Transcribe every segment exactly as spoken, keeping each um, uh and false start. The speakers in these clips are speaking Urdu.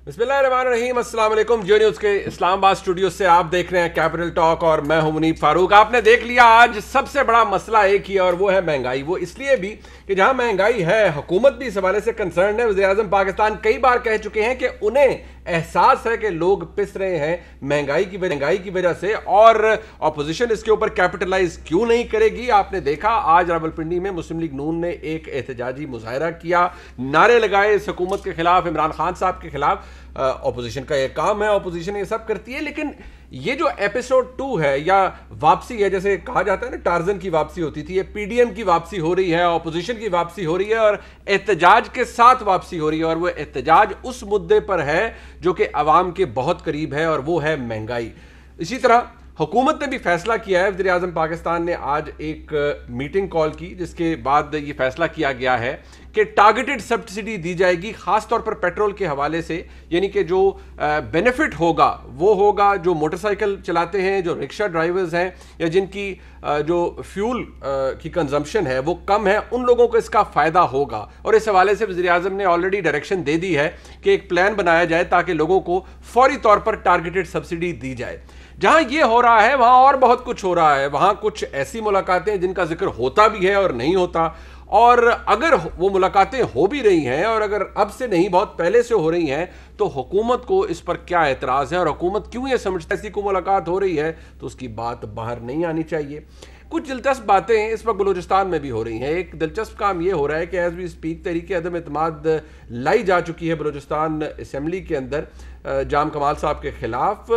بسم اللہ الرحمن الرحیم، السلام علیکم۔ جیو نیوز کے اسلام آباد اسٹوڈیو سے آپ دیکھ رہے ہیں کیپٹل ٹاک اور میں ہوں منیب فاروق۔ آپ نے دیکھ لیا آج سب سے بڑا مسئلہ ایک ہی ہے اور وہ ہے مہنگائی۔ وہ اس لیے بھی کہ جہاں مہنگائی ہے حکومت بھی اس حوالے سے کنسرن ہے۔ وزیر اعظم پاکستان کئی بار کہہ چکے ہیں کہ انہیں احساس ہے کہ لوگ پس رہے ہیں مہنگائی کی مہنگائی کی وجہ سے، اور اپوزیشن اس کے اوپر کیپٹلائز کیوں نہیں کرے گی۔ آپ نے دیکھا آج راولپنڈی میں مسلم لیگ نون نے ایک احتجاجی مظاہرہ کیا، نعرے لگائے اس حکومت کے خلاف، عمران خان صاحب کے خلاف۔ اپوزیشن کا یہ کام ہے، اپوزیشن یہ سب کرتی ہے، لیکن یہ جو ایپیسوڈ ٹو ہے یا واپسی ہے، جیسے کہا جاتا ہے نا ٹارزن کی واپسی ہوتی تھی، یہ پی ڈی ایم کی واپسی ہو رہی ہے، اپوزیشن کی واپسی ہو رہی ہے اور احتجاج کے ساتھ واپسی ہو رہی ہے، اور وہ احتجاج اس مدعے پر ہے جو کہ عوام کے بہت قریب ہے اور وہ ہے مہنگائی۔ اسی طرح حکومت نے بھی فیصلہ کیا ہے، وزیر اعظم پاکستان نے آج ایک میٹنگ کال کی جس کے بعد یہ فیصلہ کیا گیا ہے کہ ٹارگیٹڈ سبسڈی دی جائے گی، خاص طور پر پیٹرول کے حوالے سے، یعنی کہ جو بینیفٹ ہوگا وہ ہوگا جو موٹر سائیکل چلاتے ہیں، جو رکشہ ڈرائیورز ہیں یا جن کی جو فیول کی کنزمپشن ہے وہ کم ہے، ان لوگوں کو اس کا فائدہ ہوگا۔ اور اس حوالے سے وزیر اعظم نے آلریڈی ڈائریکشن دے دی ہے کہ ایک پلان بنایا جائے تاکہ لوگوں کو فوری طور پر ٹارگیٹڈ سبسڈی دی جائے۔ جہاں یہ ہو رہا ہے وہاں اور بہت کچھ ہو رہا ہے، وہاں کچھ ایسی ملاقاتیں جن کا ذکر ہوتا بھی ہے اور نہیں ہوتا، اور اگر وہ ملاقاتیں ہو بھی رہی ہیں اور اگر اب سے نہیں بہت پہلے سے ہو رہی ہیں تو حکومت کو اس پر کیا اعتراض ہے اور حکومت کیوں یہ سمجھتا ہے ایسی کوئی ملاقات ہو رہی ہے تو اس کی بات باہر نہیں آنی چاہیے۔ کچھ دلچسپ باتیں اس وقت بلوچستان میں بھی ہو رہی ہیں۔ ایک دلچسپ کام یہ ہو رہا ہے کہ ایز وی اسپیک تحریک عدم اعتماد لائی جا چکی ہے بلوچستان اسمبلی کے اندر جام کمال صاحب کے خلاف۔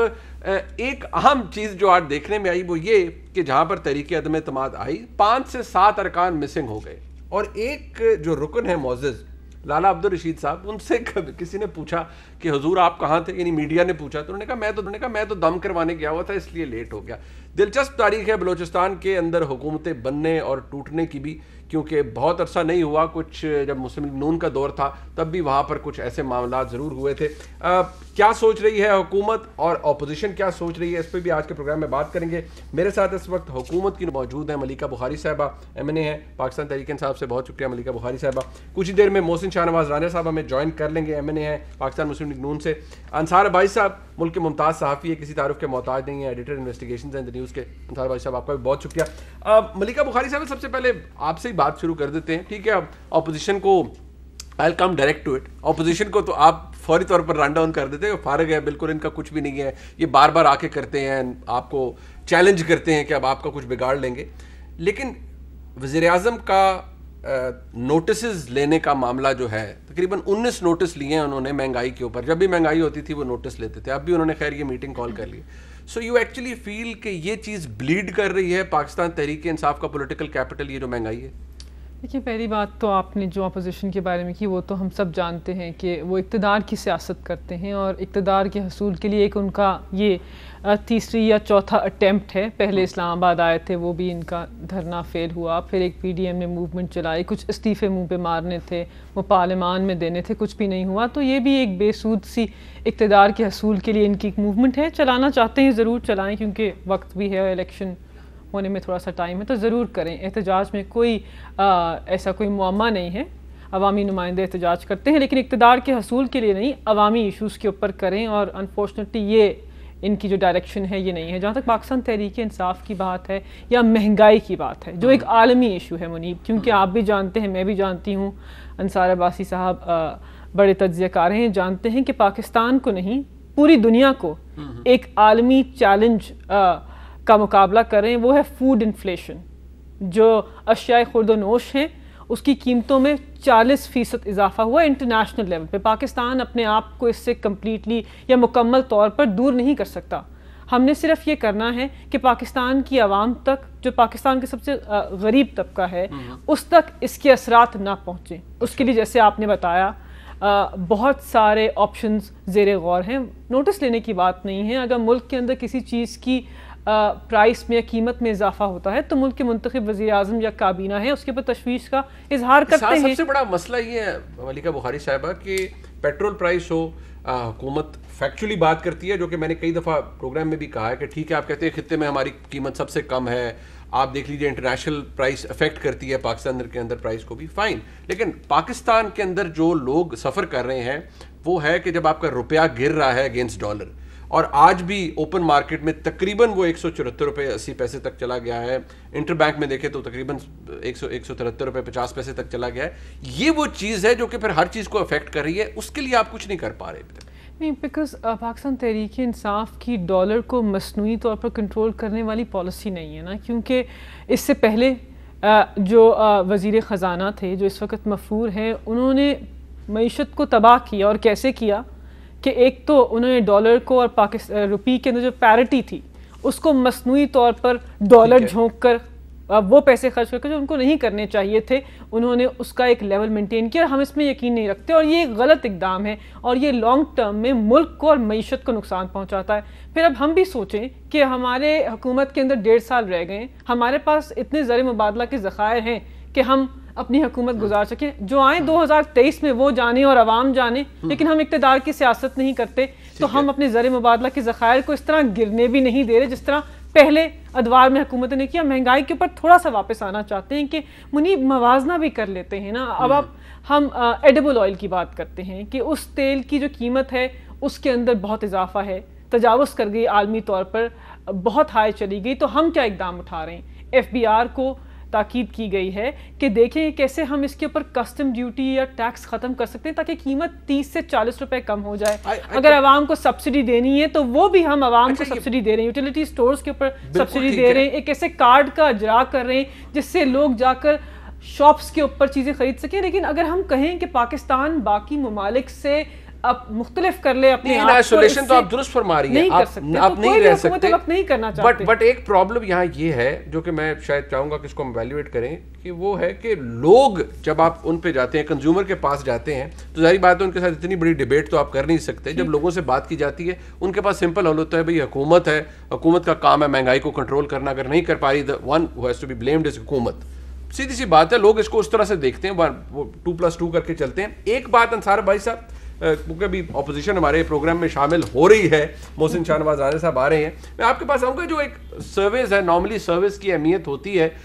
ایک اہم چیز جو آج دیکھنے میں آئی وہ یہ کہ جہاں پر تحریک عدم اعتماد آئی پانچ سے سات ارکان مسنگ ہو گئے، اور ایک جو رکن ہے معزز لالا عبد الرشید صاحب، ان سے کسی نے پوچھا کہ حضور آپ کہاں تھے، یعنی میڈیا نے پوچھا، تو انہوں نے کہا میں تو انہوں نے کہا میں تو دم کروانے گیا ہوا تھا اس لیے لیٹ ہو گیا۔ دلچسپ تاریخ ہے بلوچستان کے اندر حکومتیں بننے اور ٹوٹنے کی بھی، کیونکہ بہت عرصہ نہیں ہوا، کچھ جب مسلم لیگ نون کا دور تھا تب بھی وہاں پر کچھ ایسے معاملات ضرور ہوئے تھے۔ کیا سوچ رہی ہے حکومت اور اپوزیشن کیا سوچ رہی ہے، اس پہ بھی آج کے پروگرام میں بات کریں گے۔ میرے ساتھ اس وقت حکومت کی موجود ہیں ملیکہ بخاری صاحبہ، ایم این اے ہیں پاکستان تحریک انصاف سے، بہت شکریہ ملیکہ بخاری صاحبہ۔ کچھ ہی دیر میں محسن شاہ نواز رانا صاحب ہمیں جوائن کر لیں گے، ایم این اے ہیں پاکستان مسلم لیگ نون سے۔ انصار بھائی صاحب ملک کے ممتاز صحافی ہے، کسی تعارف کے محتاج نہیں ہے، ایڈیٹر انویسٹیگیشنز اینڈ نیوز کے۔ انصار بھائی صاحب آپ کا بھی بہت شکریہ۔ ملیکہ بخاری صاحب سب سے پہلے آپ سے ہی بات شروع کر دیتے ہیں، ٹھیک ہے؟ اپوزیشن کو I'll come direct to it. Opposition کو تو آپ فوری طور پر رن ڈاؤن کر دیتے ہیں، فارغ ہے بالکل، ان کا کچھ بھی نہیں ہے، یہ بار بار آ کے کرتے ہیں، آپ کو چیلنج کرتے ہیں کہ اب آپ کا کچھ بگاڑ لیں گے۔ لیکن وزیر اعظم کا نوٹسز لینے کا معاملہ جو ہے، تقریباً انیس نوٹس لیے ہیں انہوں نے مہنگائی کے اوپر، جب بھی مہنگائی ہوتی تھی وہ نوٹس لیتے تھے، اب بھی انہوں نے خیر یہ میٹنگ کال کر لی۔ سو یو ایکچولی فیل کہ یہ چیز بلیڈ کر رہی ہے پاکستان تحریک انصاف کا پولیٹیکل کیپٹل، یہ جو مہنگائی ہے؟ دیکھیے، پہلی بات تو آپ نے جو اپوزیشن کے بارے میں کی وہ تو ہم سب جانتے ہیں کہ وہ اقتدار کی سیاست کرتے ہیں، اور اقتدار کے حصول کے لیے ایک ان کا یہ تیسری یا چوتھا اٹیمپٹ ہے۔ پہلے اسلام آباد آئے تھے، وہ بھی ان کا دھرنا فیل ہوا، پھر ایک پی ڈی ایم نے موومنٹ چلائی، کچھ استعفے منہ پہ مارنے تھے، وہ پارلیمان میں دینے تھے، کچھ بھی نہیں ہوا۔ تو یہ بھی ایک بے سود سی اقتدار کے حصول کے لیے ان کی ایک موومنٹ ہے۔ چلانا چاہتے ہیں ضرور چلائیں، کیونکہ وقت بھی ہے، الیکشن ہونے میں تھوڑا سا ٹائم ہے، تو ضرور کریں۔ احتجاج میں کوئی ایسا کوئی معمہ نہیں ہے، عوامی نمائندے احتجاج کرتے ہیں، لیکن اقتدار کے حصول کے لیے نہیں، عوامی ایشوز کے اوپر کریں، اور انفارچونیٹلی یہ ان کی جو ڈائریکشن ہے یہ نہیں ہے۔ جہاں تک پاکستان تحریک انصاف کی بات ہے یا مہنگائی کی بات ہے، جو ایک عالمی ایشو ہے منیب، کیونکہ آپ بھی جانتے ہیں، میں بھی جانتی ہوں، انصار عباسی صاحب بڑے تجزیہ کار ہیں، جانتے ہیں کہ پاکستان کو نہیں پوری دنیا کو ایک عالمی چیلنج کا مقابلہ کریں، وہ ہے فوڈ انفلیشن۔ جو اشیاء خورد و نوش ہیں اس کی قیمتوں میں چالیس فیصد اضافہ ہوا انٹرنیشنل لیول پہ۔ پاکستان اپنے آپ کو اس سے کمپلیٹلی یا مکمل طور پر دور نہیں کر سکتا۔ ہم نے صرف یہ کرنا ہے کہ پاکستان کی عوام تک، جو پاکستان کے سب سے غریب طبقہ ہے، اس تک اس کے اثرات نہ پہنچیں۔ اس کے لیے جیسے آپ نے بتایا بہت سارے آپشنز زیر غور ہیں۔ نوٹس لینے کی بات نہیں ہے، اگر ملک کے اندر کسی چیز کی پرائس میں یا قیمت میں اضافہ ہوتا ہے تو ملک کے منتخب وزیر اعظم یا کابینہ ہے اس کے اوپر تشویش کا اظہار کرتے ہیں۔ سب سے بڑا مسئلہ یہ ہے ملیکہ بخاری صاحبہ کہ پیٹرول پرائس ہو، حکومت فیکچولی بات کرتی ہے، جو کہ میں نے کئی دفعہ پروگرام میں بھی کہا ہے کہ ٹھیک ہے آپ کہتے ہیں خطے میں ہماری قیمت سب سے کم ہے، آپ دیکھ لیجیے انٹرنیشنل پرائس افیکٹ کرتی ہے پاکستان کے اندر پرائس کو بھی، فائن، لیکن پاکستان کے اندر جو لوگ سفر کر رہے ہیں وہ ہے کہ جب آپ کا روپیہ گر رہا ہے اگینسٹ ڈالر, اور آج بھی اوپن مارکیٹ میں تقریباً وہ ایک سو چورہتر روپے اسی پیسے تک چلا گیا ہے, انٹر بینک میں دیکھیں تو تقریباً ایک سو ایک سو ترہتر روپے پچاس پیسے تک چلا گیا ہے. یہ وہ چیز ہے جو کہ پھر ہر چیز کو افیکٹ کر رہی ہے, اس کے لیے آپ کچھ نہیں کر پا رہے ابھی تک. نہیں, بیکاز پاکستان تحریک انصاف کی ڈالر کو مصنوعی طور پر کنٹرول کرنے والی پالیسی نہیں ہے نا, کیونکہ اس سے پہلے جو وزیر خزانہ تھے جو اس وقت مفرور ہیں, انہوں نے معیشت کو تباہ کیا. اور کیسے کیا کہ ایک تو انہوں نے ڈالر کو اور پاکستان روپی کے اندر جو پیرٹی تھی اس کو مصنوعی طور پر ڈالر جھونک کر وہ پیسے خرچ کر کے جو ان کو نہیں کرنے چاہیے تھے, انہوں نے اس کا ایک لیول مینٹین کیا. ہم اس میں یقین نہیں رکھتے اور یہ غلط اقدام ہے اور یہ لانگ ٹرم میں ملک کو اور معیشت کو نقصان پہنچاتا ہے. پھر اب ہم بھی سوچیں کہ ہمارے حکومت کے اندر ڈیڑھ سال رہ گئے, ہمارے پاس اتنے زر مبادلہ کے ذخائر ہیں کہ ہم اپنی حکومت گزار سکیں. جو آئیں دو ہزار تیئیس میں وہ جانے اور عوام جانے, لیکن ہم اقتدار کی سیاست نہیں کرتے تو ہم اپنے زر مبادلہ کے ذخائر کو اس طرح گرنے بھی نہیں دے رہے جس طرح پہلے ادوار میں حکومت نے کیا. مہنگائی کے اوپر تھوڑا سا واپس آنا چاہتے ہیں کہ منیب موازنہ بھی کر لیتے ہیں نا. اب اب ہم ایڈیبل آئل کی بات کرتے ہیں کہ اس تیل کی جو قیمت ہے اس کے اندر بہت اضافہ ہے, تجاوز کر گئی عالمی طور پر, بہت ہائی چلی گئی. تو ہم کیا اقدام اٹھا رہے ہیں؟ ایف بی آر کو تاکید کی گئی ہے کہ دیکھیں کیسے ہم اس کے اوپر کسٹم ڈیوٹی یا ٹیکس ختم کر سکتے ہیں تاکہ قیمت تیس سے چالیس روپے کم ہو جائے. اگر عوام کو سبسڈی دینی ہے تو وہ بھی ہم عوام کو سبسڈی دے رہے ہیں, یوٹیلیٹی سٹورز کے اوپر سبسڈی دے رہے ہیں, ایک ایسے کارڈ کا اجرا کر رہے ہیں جس سے لوگ جا کر شاپس کے اوپر چیزیں خرید سکیں. لیکن اگر ہم کہیں کہ پاکستان باقی ممالک سے اب مختلف کر لے اپنے آپ کو, آئسولیشن تو آپ درست فرما رہی ہیں, آپ نہیں رہ سکتے, نہیں کرنا چاہتے. بٹ ایک پرابلم یہاں یہ ہے جو کہ میں شاید چاہوں گا کہ اس کو ہم ایویلویٹ کریں, کہ وہ ہے کہ لوگ جب آپ ان پہ جاتے ہیں, کنزیومر کے پاس جاتے ہیں, تو ظاہری بات ہے ان کے ساتھ اتنی بڑی ڈیبیٹ تو آپ کر نہیں سکتے. جب لوگوں سے بات کی جاتی ہے ان کے پاس سمپل حل ہوتا ہے, بھئی حکومت ہے, حکومت کا کام ہے مہنگائی کو کنٹرول کرنا, اگر نہیں کر پا رہی the one who has to be blamed is حکومت. سیدھی سی بات ہے, لوگ اس کو اس طرح سے دیکھتے ہیں, وہ ٹو پلس ٹو کر کے چلتے ہیں. ایک بات انصار بھائی صاحب, کیونکہ ابھی اپوزیشن ہمارے پروگرام میں شامل ہو رہی ہے, محسن شاہ نواز رانے صاحب آ رہے ہیں, میں آپ کے پاس آؤں گا. جو ایک سروس ہے, نارملی سروس کی اہمیت ہوتی ہے,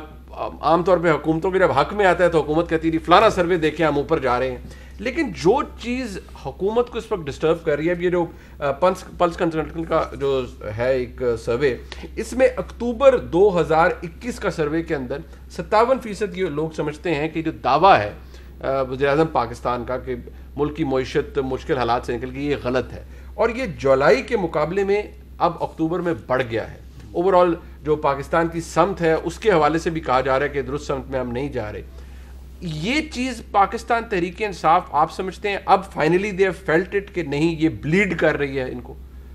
عام طور پہ حکومتوں کے جب حق میں آتا ہے تو حکومت کہتی ہے فلانا سروے دیکھیں ہم اوپر جا رہے ہیں. لیکن جو چیز حکومت کو اس وقت ڈسٹرب کر رہی ہے, اب یہ جو پلس کنسلٹنٹ کا جو ہے ایک سروے, اس میں اکتوبر دو ہزار اکیس کا سروے کے اندر ستاون فیصد یہ لوگ سمجھتے ہیں کہ جو دعویٰ ہے وزیر اعظم پاکستان کا کہ ملک کی معیشت مشکل حالات سے نکل گئی, یہ غلط ہے. اور یہ جولائی کے مقابلے میں اب اکتوبر میں بڑھ گیا ہے. اوور آل جو پاکستان کی سمت ہے اس کے حوالے سے بھی کہا جا رہا ہے کہ درست سمت میں ہم نہیں جا رہے. یہ چیز پاکستان تحریک انصاف آپ سمجھتے ہیں اب فائنلی دے فیلٹ اٹ کہ نہیں یہ بلیڈ کر رہی ہے ان کو؟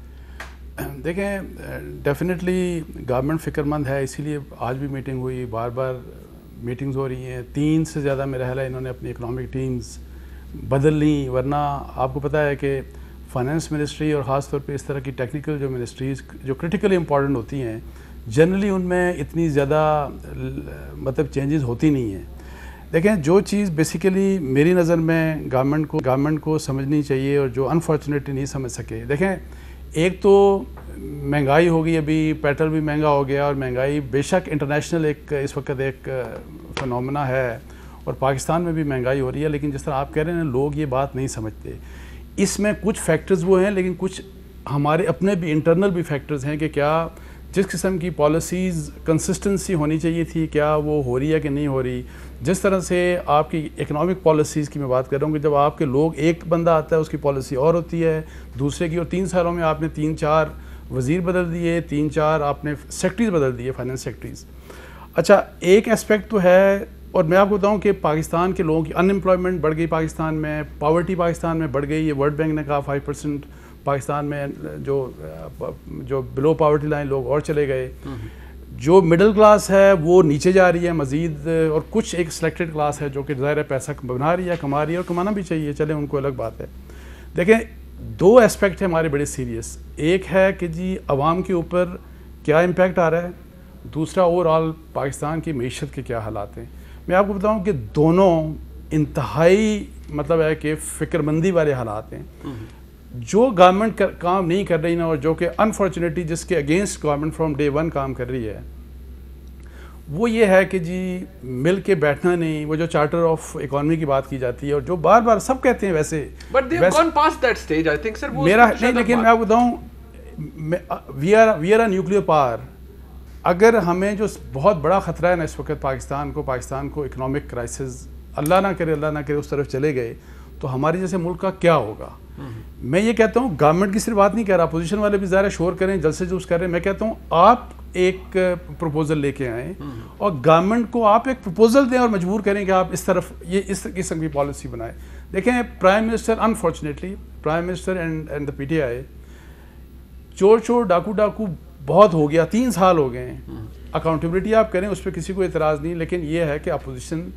دیکھیں ڈیفینیٹلی گورنمنٹ فکر مند ہے, اسی لیے آج بھی میٹنگ ہوئی, بار بار میٹنگز ہو رہی ہیں. تین سے زیادہ میرا خیال ہے انہوں نے اپنی اکنامک ٹیمز بدل لیں, ورنہ آپ کو پتہ ہے کہ فائنانس منسٹری اور خاص طور پہ اس طرح کی ٹیکنیکل جو منسٹریز جو کرٹیکلی امپورٹنٹ ہوتی ہیں, جنرلی ان میں اتنی زیادہ مطلب چینجز ہوتی نہیں ہیں. دیکھیں جو چیز بیسیکلی میری نظر میں گورنمنٹ کو گورنمنٹ کو سمجھنی چاہیے اور جو انفارچونیٹلی نہیں سمجھ سکے, دیکھیں ایک تو مہنگائی ہو گئی, ابھی پیٹرول بھی مہنگا ہو گیا, اور مہنگائی بے شک انٹرنیشنل ایک اس وقت ایک فنومنا ہے, اور پاکستان میں بھی مہنگائی ہو رہی ہے. لیکن جس طرح آپ کہہ رہے ہیں لوگ یہ بات نہیں سمجھتے. اس میں کچھ فیکٹرز وہ ہیں, لیکن کچھ ہمارے اپنے بھی انٹرنل بھی فیکٹرز ہیں کہ کیا جس قسم کی پالیسیز کنسسٹنسی ہونی چاہیے تھی کیا وہ ہو رہی ہے کہ نہیں ہو رہی. جس طرح سے آپ کی اکنامک پالیسیز کی میں بات کر رہا ہوں کہ جب آپ کے لوگ ایک بندہ آتا ہے اس کی پالیسی اور ہوتی ہے دوسرے کی, اور تین سالوں میں آپ نے تین چار وزیر بدل دیے, تین چار آپ نے سیکٹریز بدل دیے, فائنانس سیکٹریز. اچھا ایک اسپیکٹ تو ہے, اور میں آپ کو بتاؤں کہ پاکستان کے لوگوں کی ان امپلائمنٹ بڑھ گئی پاکستان میں, پاورٹی پاکستان میں بڑھ گئی. یہ ورلڈ بینک نے کہا فائیو پرسینٹ پاکستان میں جو جو بلو پاورٹی لائن لوگ اور چلے گئے. جو مڈل کلاس ہے وہ نیچے جا رہی ہے مزید, اور کچھ ایک سلیکٹڈ کلاس ہے جو کہ ظاہر ہے پیسہ بنا رہی ہے, کما رہی ہے, اور کمانا بھی چاہیے, چلے ان کو الگ بات ہے. دیکھیں دو اسپیکٹ ہیں ہمارے بڑے سیریس. ایک ہے کہ جی عوام کے اوپر کیا امپیکٹ آ رہا ہے, دوسرا اوور آل پاکستان کی معیشت کے کیا حالات ہیں. میں آپ کو بتاؤں کہ دونوں انتہائی مطلب ہے کہ فکر مندی والے حالات ہیں. جو گورنمنٹ کام نہیں کر رہی نا, اور جو کہ انفارچونیٹلی جس کے against government from day one کام کر رہی ہے, وہ یہ ہے کہ جی مل کے بیٹھنا نہیں, وہ جو چارٹر آف اکانومی کی بات کی جاتی ہے اور جو بار بار سب کہتے ہیں ویسے, but they have gone past that stage I think sir. میرا نہیں, لیکن میں آپ کو بتاؤں, we are we are a nuclear power. اگر ہمیں جو بہت بڑا خطرہ ہے نا اس وقت پاکستان کو, پاکستان کو اکنامک کرائسس, اللہ نہ کرے اللہ نہ کرے اس طرف چلے گئے تو ہمارے جیسے ملک کا کیا ہوگا. میں یہ کہتا ہوں گورنمنٹ کی صرف بات نہیں کہہ رہا, اپوزیشن والے بھی ظاہر شور کریں, جلسے جلوس کر رہے ہیں. میں کہتا ہوں آپ ایک پروپوزل لے کے آئیں اور گورنمنٹ کو آپ ایک پروپوزل دیں اور مجبور کریں کہ آپ اس طرف یہ اس قسم کی پالیسی بنائیں. دیکھیں prime minister unfortunately prime minister and and the P T I, چور چور ڈاکو ڈاکو بہت ہو گیا, تین سال ہو گئے ہیں. اکاؤنٹیبلٹی آپ کریں اس پہ کسی کو اعتراض نہیں, لیکن یہ ہے کہ opposition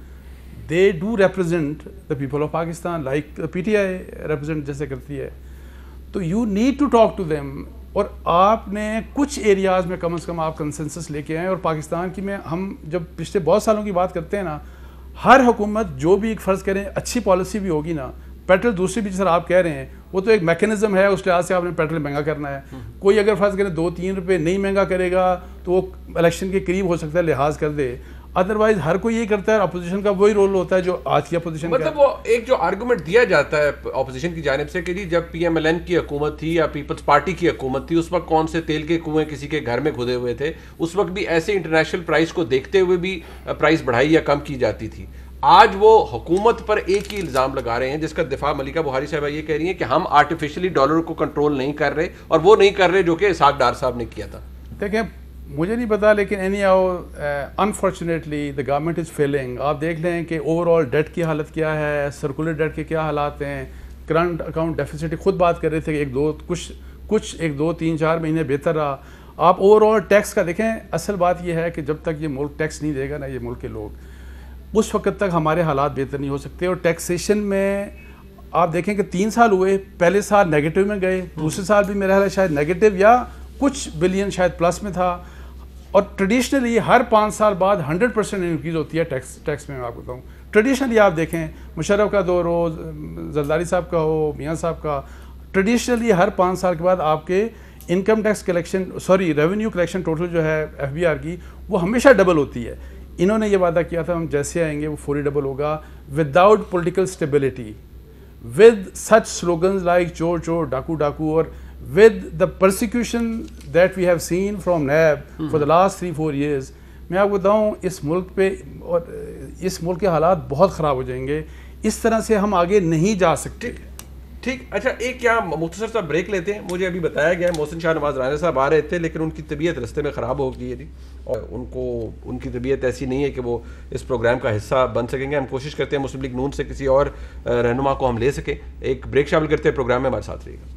they do represent the people of Pakistan like P T I represent جیسے کرتی ہے. تو you need to talk to them, اور آپ نے کچھ ایریاز میں کم از کم آپ کنسنسس لے کے آئیں. اور پاکستان کی میں ہم جب پچھلے بہت سالوں کی بات کرتے ہیں نا, ہر حکومت جو بھی ایک فرض کریں اچھی پالیسی بھی ہوگی نا, پیٹرول دوسری بھی جس طرح آپ کہہ رہے ہیں وہ تو ایک میکینزم ہے, اس لحاظ سے آپ نے پیٹرول مہنگا کرنا ہے. کوئی اگر فرض کریں دو تین روپے نہیں مہنگا کرے گا تو وہ الیکشن کے قریب ہو سکتا ہے لحاظ کر دے, ادروائز ہر کوئی یہ کرتا ہے. اپوزیشن کا وہی رول ہوتا ہے جو آج کی اپوزیشن کا. مطلب وہ ایک جو آرگومنٹ دیا جاتا ہے اپوزیشن کی جانب سے کہ جی جب پی ایم ایل این کی حکومت تھی یا پیپلز پارٹی کی حکومت تھی اس وقت کون سے تیل کے کنویں کسی کے گھر میں کھدے ہوئے تھے, اس وقت بھی ایسے انٹرنیشنل پرائز کو دیکھتے ہوئے بھی پرائز بڑھائی یا کم کی جاتی تھی. آج وہ حکومت پر ایک ہی الزام لگا رہے ہیں جس کا دفاع ملکہ بخاری صاحبہ یہ کہہ رہی ہیں کہ ہم آرٹیفیشلی ڈالر کو کنٹرول نہیں کر رہے, اور وہ نہیں کر رہے جو کہ اسحاق ڈار صاحب نے کیا تھا. دیکھیں مجھے نہیں پتا, لیکن anyhow unfortunately the government is failing. آپ دیکھ لیں کہ اوور آل ڈیٹ کی حالت کیا ہے, سرکولر ڈیٹ کے کیا حالات ہیں, کرنٹ اکاؤنٹ ڈیفیسٹ خود بات کر رہے تھے کہ ایک دو کچھ کچھ ایک دو تین چار مہینے بہتر رہا. آپ اوور آل ٹیکس کا دیکھیں, اصل بات یہ ہے کہ جب تک یہ ملک ٹیکس نہیں دے گا نا یہ ملک کے لوگ, اس وقت تک ہمارے حالات بہتر نہیں ہو سکتے. اور ٹیکسیشن میں آپ دیکھیں کہ تین سال ہوئے, پہلے سال نیگیٹو میں گئے, دوسرے سال بھی میرا خیال ہے شاید نیگیٹو یا کچھ بلین شاید پلس میں تھا. اور ٹریڈیشنلی ہر پانچ سال بعد ہنڈریڈ پرسینٹ انکریز ہوتی ہے ٹیکس ٹیکس میں. میں آپ کو بتاؤں ٹریڈیشنلی آپ دیکھیں مشرف کا دور ہو, زرداری صاحب کا ہو, میاں صاحب کا, ٹریڈیشنلی ہر پانچ سال کے بعد آپ کے income tax collection sorry revenue collection total جو ہے ایف بی آر کی وہ ہمیشہ ڈبل ہوتی ہے. انہوں نے یہ وعدہ کیا تھا ہم جیسے آئیں گے وہ فوری ڈبل ہوگا without political stability, with such slogans like چور چور ڈاکو ڈاکو, اور with the persecution that we have seen from NAB for the last three four years. میں آپ کو بتاؤں اس ملک پہ اور اس ملک کے حالات بہت خراب ہو جائیں گے, اس طرح سے ہم آگے نہیں جا سکتے. ٹھیک, اچھا ایک یہاں مختصر سا بریک لیتے ہیں. مجھے ابھی بتایا گیا ہے محسن شاہ نواز رانا صاحب آ رہے تھے لیکن ان کی طبیعت رستے میں خراب ہو گئی ہے جی, اور ان کو ان کی طبیعت ایسی نہیں ہے کہ وہ اس پروگرام کا حصہ بن سکیں گے. ہم کوشش کرتے ہیں مسلم لیگ نون سے کسی اور رہنما کو ہم لے سکیں. ایک بریک شامل کرتے ہیں, پروگرام میں ہمارے ساتھ رہیے گا.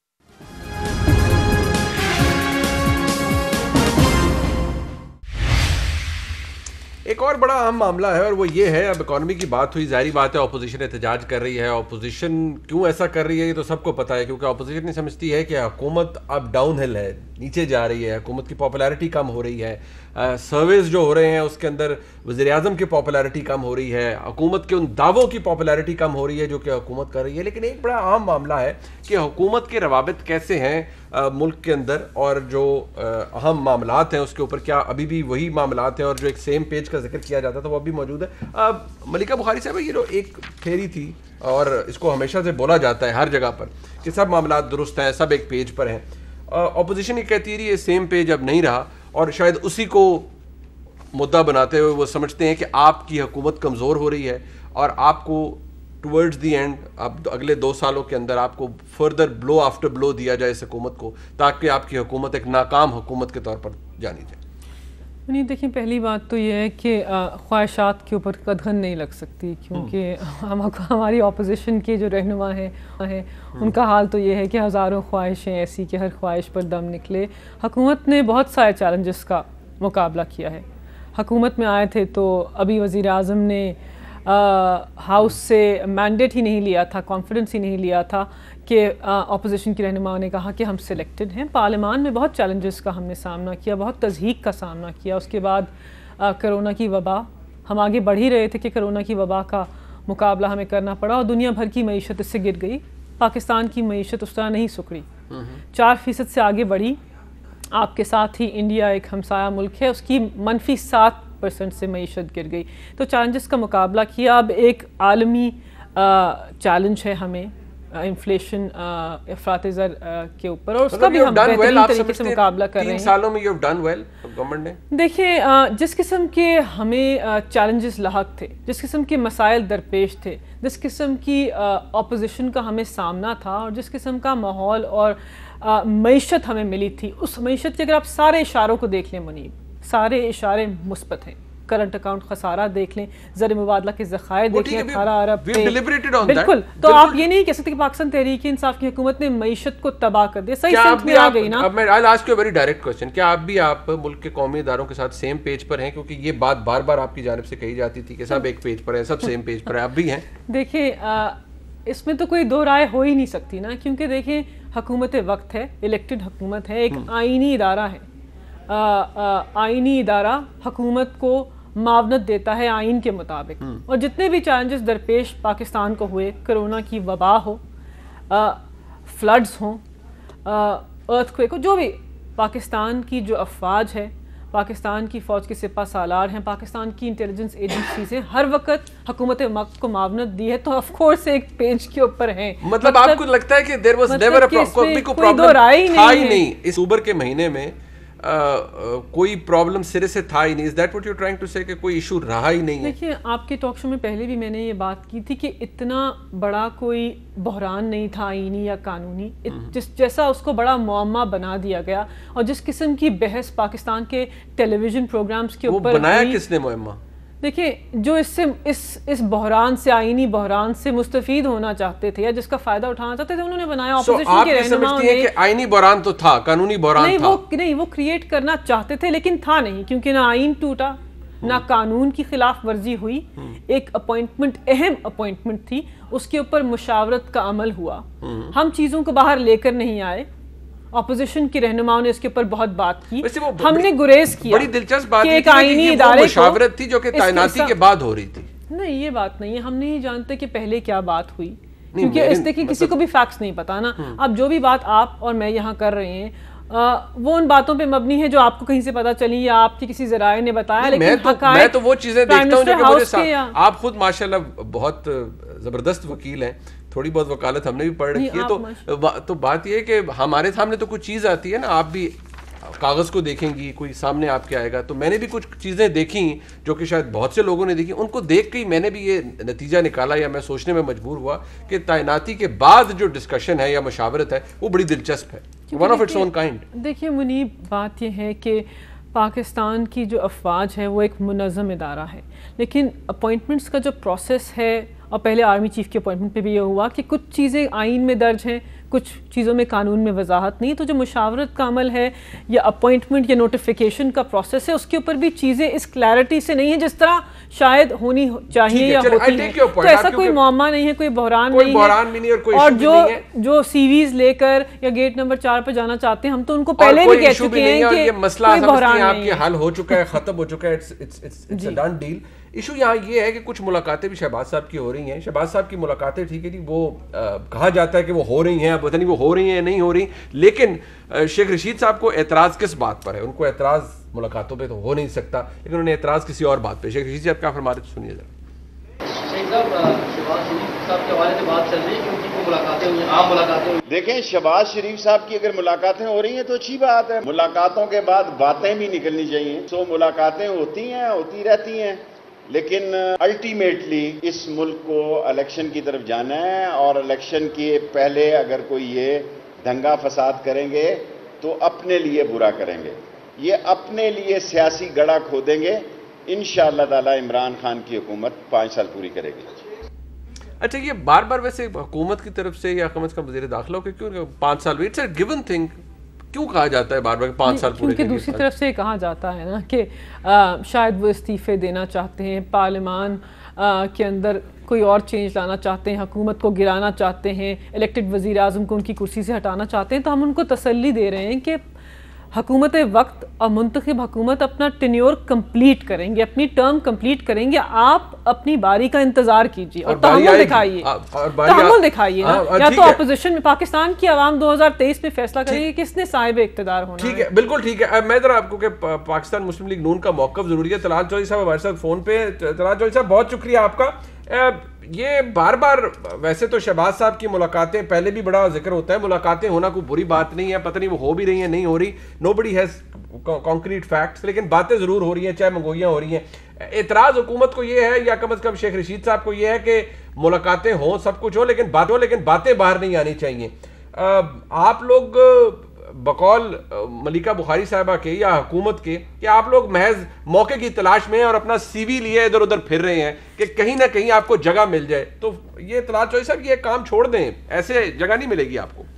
ایک اور بڑا اہم معاملہ ہے اور وہ یہ ہے, اب اکانومی کی بات ہوئی, ظاہری بات ہے اپوزیشن احتجاج کر رہی ہے. اپوزیشن کیوں ایسا کر رہی ہے یہ تو سب کو پتہ ہے, کیونکہ اپوزیشن نہیں سمجھتی ہے کہ حکومت اب ڈاؤن ہل ہے, نیچے جا رہی ہے, حکومت کی پاپولیرٹی کم ہو رہی ہے, سرویز جو ہو رہے ہیں اس کے اندر وزیر اعظم کی پاپولیرٹی کم ہو رہی ہے, حکومت کے ان دعووں کی پاپولیرٹی کم ہو رہی ہے جو کہ حکومت کر رہی ہے. لیکن ایک بڑا اہم معاملہ ہے کہ حکومت کے روابط کیسے ہیں ملک کے اندر, اور جو اہم معاملات ہیں اس کے اوپر کیا ابھی بھی وہی معاملات ہیں, اور جو ایک سیم پیج کا ذکر کیا جاتا تھا وہ ابھی موجود ہے. ملکہ بخاری صاحب یہ جو ایک تھیری تھی اور اس کو ہمیشہ سے بولا جاتا ہے ہر جگہ پر کہ سب معاملات درست ہیں, سب ایک پیج پر ہیں, اپوزیشن یہ کہتی ہے یہ سیم پیج اب نہیں رہا, اور شاید اسی کو مدعا بناتے ہوئے وہ سمجھتے ہیں کہ آپ کی حکومت کمزور ہو رہی ہے اور آپ کو ٹورڈز دی اینڈ اب اگلے دو سالوں کے اندر آپ کو فردر بلو آفٹر بلو دیا جائے اس حکومت کو, تاکہ آپ کی حکومت ایک ناکام حکومت کے طور پر جانی جائے. نہیں دیکھیں, پہلی بات تو یہ ہے کہ خواہشات کے اوپر قدغن نہیں لگ سکتی, کیونکہ ہم ہماری اپوزیشن کے جو رہنما ہیں ان کا حال تو یہ ہے کہ ہزاروں خواہشیں ایسی کہ ہر خواہش پر دم نکلے. حکومت نے بہت سارے چیلنجز کا مقابلہ کیا ہے. حکومت میں آئے تھے تو ابھی وزیر اعظم نے ہاؤس سے مینڈیٹ ہی نہیں لیا تھا, کانفیڈنس ہی نہیں لیا تھا کہ اپوزیشن کی رہنماؤں نے کہا کہ ہم سلیکٹڈ ہیں. پارلیمان میں بہت چیلنجز کا ہم نے سامنا کیا, بہت تضحیک کا سامنا کیا. اس کے بعد کرونا کی وبا, ہم آگے بڑھ ہی رہے تھے کہ کرونا کی وبا کا مقابلہ ہمیں کرنا پڑا, اور دنیا بھر کی معیشت اس سے گر گئی. پاکستان کی معیشت اس طرح نہیں سکڑی, چار فیصد سے آگے بڑھی. آپ کے ساتھ ہی انڈیا ایک ہمسایہ ملک ہے, اس کی منفی سات परसेंट से मईशत गिर गई। तो चैलेंजेस का मुकाबला किया। अब एक आलमी चैलेंज है हमें इन्फ्लेशन अफरात ज़र के ऊपर, और उसका भी हम बेहतरीन तरीके से मुकाबला कर रहे हैं। तीन सालों में you have done well government ने। देखिए, जिस किस्म के हमें चैलेंजेस लाहक थे, जिस किस्म के मसाइल दरपेश थे, जिस किस्म की अपोजिशन का हमें सामना था, और जिस किस्म का माहौल और मईशत हमें मिली थी, उस मईशत के अगर आप सारे इशारों को देख लें मुनीब, सारे इशारे मुस्बत हैं। करंट अकाउंट खसारा देख लें, ज़र मुबादला के ज़खायर देख लें, अठारह अरब पे, बिल्कुल। तो आप ये नहीं कह सकते कि पाकिस्तान तहरीक इंसाफ की हुकूमत ने मईशत को तबाह कर दिया, सही सिमत में आ गई ना। अब मैं I ask you a very direct question, क्या आप भी आप मुल्क के कौमी इदारों के साथ सेम पेज पर हैं? क्योंकि ये बात बार बार आपकी जानिब से कही जाती थी कि सब एक पेज पर है, सब सेम पेज पर है, आप भी हैं? देखिए, इसमें तो कोई दो राय हो ही नहीं सकती ना, क्योंकि देखें, हुकूमत वक्त है, इलेक्टेड हुकूमत है, एक आइनी इदारा है। आइनी इदारा हुकूमत को मावनत देता है आइन के मुताबिक, और जितने भी चैलेंजेस दरपेश पाकिस्तान को हुए, कोरोना की वबा हो, फ्लड्स हों, अर्थक्वेक हो, जो भी, पाकिस्तान की जो अफवाज है, पाकिस्तान की फ़ौज के सिपा सालार हैं, पाकिस्तान की इंटेलिजेंस एजेंसीज हैं, हर वक्त हुकूमत वक्त को मावनत दी है, तो ऑफ कोर्स एक पेज के ऊपर हैं। मतलब आपको लगता है कि there was never a problem था ही नहीं इस अक्टूबर के महीने में? Uh, uh, कोई प्रॉब्लम सिरे से था ही नहीं? Is that what you are trying to say कि कोई इशू रहा ही नहीं है? देखिए, आपके टॉक शो में पहले भी मैंने ये बात की थी कि इतना बड़ा कोई बहरान नहीं था आईनी या कानूनी, जिस जैसा उसको बड़ा मुअम्मा बना दिया गया, और जिस किस्म की बहस पाकिस्तान के टेलीविजन प्रोग्राम्स के ऊपर बनाया किसने मुअम्मा? देखिए, जो इससे इस इस बहरान से, आईनी बहरान से मुस्तफीद होना चाहते थे या जिसका फायदा उठाना चाहते थे, उन्होंने बनाया। ऑपोजिशन के रहनुमाओं ने कि आईनी बहरान तो था, कानूनी बहरान नहीं, था। वो नहीं, वो क्रिएट करना चाहते थे, लेकिन था नहीं, क्योंकि ना आइन टूटा, ना कानून की खिलाफ वर्जी हुई। एक अपॉइंटमेंट, अहम अपॉइंटमेंट थी, उसके ऊपर मुशावरत का अमल हुआ। हम चीज़ों को बाहर लेकर नहीं आए, अपोजिशन की रहनुमाओं ने इसके ऊपर बहुत बात की, हमने गुरेज किया। बड़ी दिलचस्प बात एक आईनी इदारे मुशावरत थी जो कि तैनाती के बाद हो रही थी। नहीं, ये बात नहीं है, हम नहीं जानते कि पहले क्या बात हुई, क्योंकि इस देखिए किसी को भी फैक्ट्स नहीं पता ना। अब जो भी बात आप और मैं यहाँ कर रहे हैं, आ, वो उन बातों पे मबनी है जो आपको कहीं से पता चली या आपके किसी जराए ने बताया। लेकिन मैं तो, मैं तो वो चीजें देखता हूँ जो कि मुझे साथ, आप खुद माशाल्लाह बहुत जबरदस्त वकील हैं, थोड़ी बहुत वकालत हमने भी पढ़ रखी है, तो तो बात ये है कि हमारे सामने तो कुछ चीज़ आती है ना, आप भी कागज़ को देखेंगी, कोई सामने आपके आएगा, तो मैंने भी कुछ चीज़ें देखी जो कि शायद बहुत से लोगों ने देखी, उनको देख के ही मैंने भी ये नतीजा निकाला या मैं सोचने में मजबूर हुआ कि तैनाती के बाद जो डिस्कशन है या मशावरत है वो बड़ी दिलचस्प है, one of its own kind. देखिए मुनीब, बात यह है कि पाकिस्तान की जो अफवाज है वो एक मुनज़्ज़म इदारा है, लेकिन अपॉइंटमेंट्स का जो प्रोसेस है, और पहले आर्मी चीफ के अपॉइंटमेंट पे भी ये हुआ कि कुछ चीज़ें आइन में दर्ज हैं, कुछ चीज़ों में कानून में वजाहत नहीं। तो जो मुशावरत का अमल है या अपॉइंटमेंट या नोटिफिकेशन का प्रोसेस है, उसके ऊपर भी चीज़ें इस क्लैरिटी से नहीं है जिस तरह शायद होनी चाहिए या होती है। तो ऐसा कोई मुअम्मा नहीं है, कोई बहरान नहीं है। और जो जो सीवीज लेकर या गेट नंबर चार पर जाना चाहते हैं, हम तो उनको पहले भी कह चुके हैं कि कोई बहरान नहीं है, हल हो चुका है, खत्म हो चुका है, it's a done deal. Issue यहाँ ये है कि कुछ मुलाकातें भी शहबाज साहब की हो रही हैं। शहबाज साहब की मुलाकातें ठीक है जी, वो आ, कहा जाता है कि वो हो रही हैं, अब पता नहीं वो हो रही हैं नहीं हो रही, लेकिन शेख रशीद साहब को एतराज़ किस बात पर है? उनको एतराज़ मुलाकातों पे तो हो नहीं सकता, लेकिन उन्हें एतराज़ किसी और बात पे। शेख रशीद साहब क्या फरमा रहे थे, सुनिए जरा। देखें, शहबाज शरीफ साहब की अगर मुलाकातें हो रही हैं तो अच्छी बात है, मुलाकातों के बाद बातें भी निकलनी चाहिए। सो मुलाकातें होती हैं, होती रहती हैं, लेकिन अल्टीमेटली इस मुल्क को इलेक्शन की तरफ जाना है, और इलेक्शन के पहले अगर कोई ये दंगा फसाद करेंगे तो अपने लिए बुरा करेंगे, ये अपने लिए सियासी गड़ा खोदेंगे। इंशाअल्लाह ताला इमरान खान की हुकूमत पाँच साल पूरी करेगी। अच्छा, ये बार बार वैसे हुकूमत की तरफ से या कम अज कम वज़ीर दाखिला के क्यों पाँच साल, इट्स अ गिवन थिंग, क्यों कहा जाता है बार बार पाँच साल पूरे? क्योंकि दूसरी तरफ से कहा जाता है ना कि शायद वो इस्तीफे देना चाहते हैं, पार्लियामान के अंदर कोई और चेंज लाना चाहते हैं, हुकूमत को गिराना चाहते हैं, इलेक्टेड वज़ीर आज़म को उनकी कुर्सी से हटाना चाहते हैं। तो हम उनको तसल्ली दे रहे हैं कि حکومت وقت اور منتخب حکومت اپنا ٹینیور کمپلیٹ کریں گے, اپنی ٹرم کمپلیٹ کریں گے, آپ اپنی باری کا انتظار کیجیے اور تحمل دکھائیے, تحمل دکھائیے نا. یا تو اپوزیشن میں پاکستان کی عوام دو ہزار تیئیس میں فیصلہ کرے گی کس نے صاحب اقتدار ہونا. ٹھیک ہے, بالکل ٹھیک ہے. میں ذرا آپ کو کہ پاکستان مسلم لیگ نون کا موقف ضروری ہے. طلال چودھری صاحب ہمارے ساتھ فون پہ. طلال چودھری صاحب بہت شکریہ آپ کا. یہ بار بار ویسے تو شہباز صاحب کی ملاقاتیں پہلے بھی بڑا ذکر ہوتا ہے, ملاقاتیں ہونا کوئی بری بات نہیں ہے, پتہ نہیں وہ ہو بھی رہی ہیں نہیں ہو رہی, nobody has concrete facts, لیکن باتیں ضرور ہو رہی ہیں, چاہے منگوئیاں ہو رہی ہیں. اعتراض حکومت کو یہ ہے یا کم از کم شیخ رشید صاحب کو یہ ہے کہ ملاقاتیں ہوں, سب کچھ ہو, لیکن باتیں ہو, لیکن باتیں باہر نہیں آنی چاہیے. آپ لوگ بقول ملیکہ بخاری صاحبہ کے یا حکومت کے کہ آپ لوگ محض موقع کی تلاش میں اور اپنا سی وی لیے ادھر ادھر پھر رہے ہیں کہ کہیں نہ کہیں آپ کو جگہ مل جائے, تو یہ طلال چودھری صاحب یہ کام چھوڑ دیں, ایسے جگہ نہیں ملے گی آپ کو.